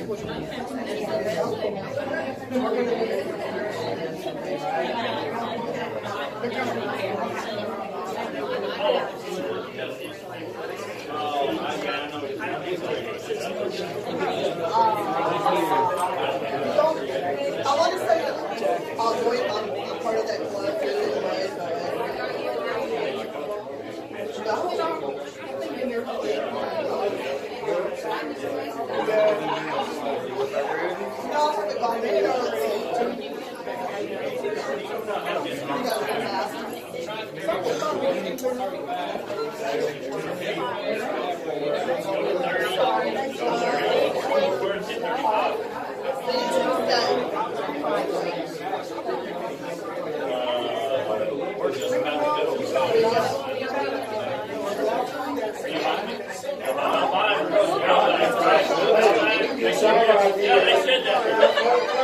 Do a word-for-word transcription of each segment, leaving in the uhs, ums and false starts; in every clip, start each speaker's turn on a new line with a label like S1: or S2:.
S1: I want to say that I'll join, I'm, I'm part of that club too anyway, so. No, I haven't gone there.
S2: Yeah, they said that.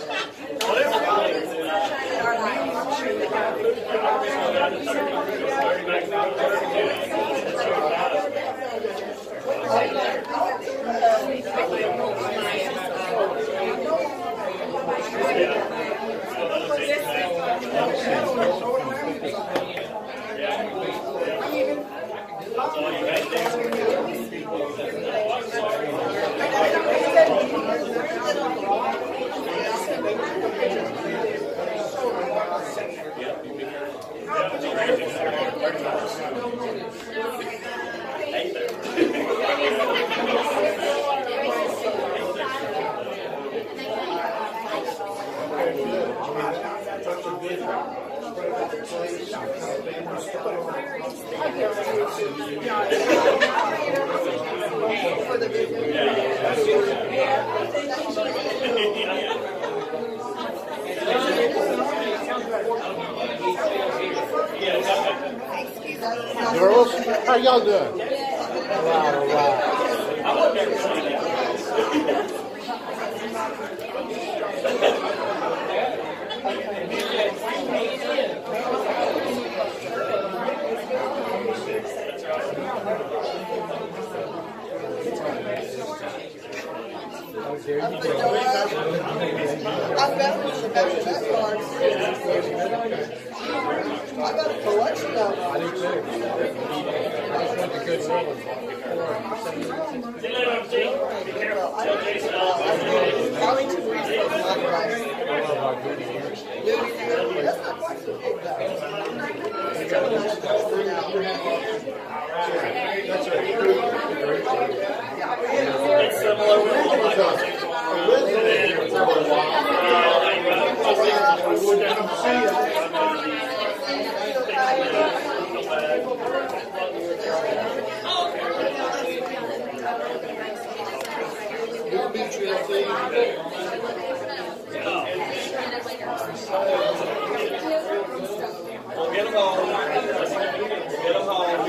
S3: Girls, how y'all doing? All right, all right.
S1: I've got the back-to-back cards. I've got a collection of them.
S3: I do too. I just want the good rolling.
S1: Arlington Reed's not right. That's not quite so big though.
S3: That's right.
S2: It's similar with We'll get them home. Get them home.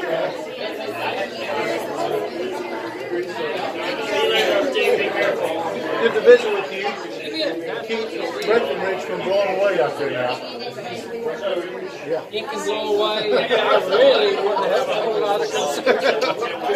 S2: Be careful.
S3: Good to visit with you. Keep Breckenridge from blowing away out there now. Yeah.
S4: It can blow away. I really wouldn't have a whole lot of concern.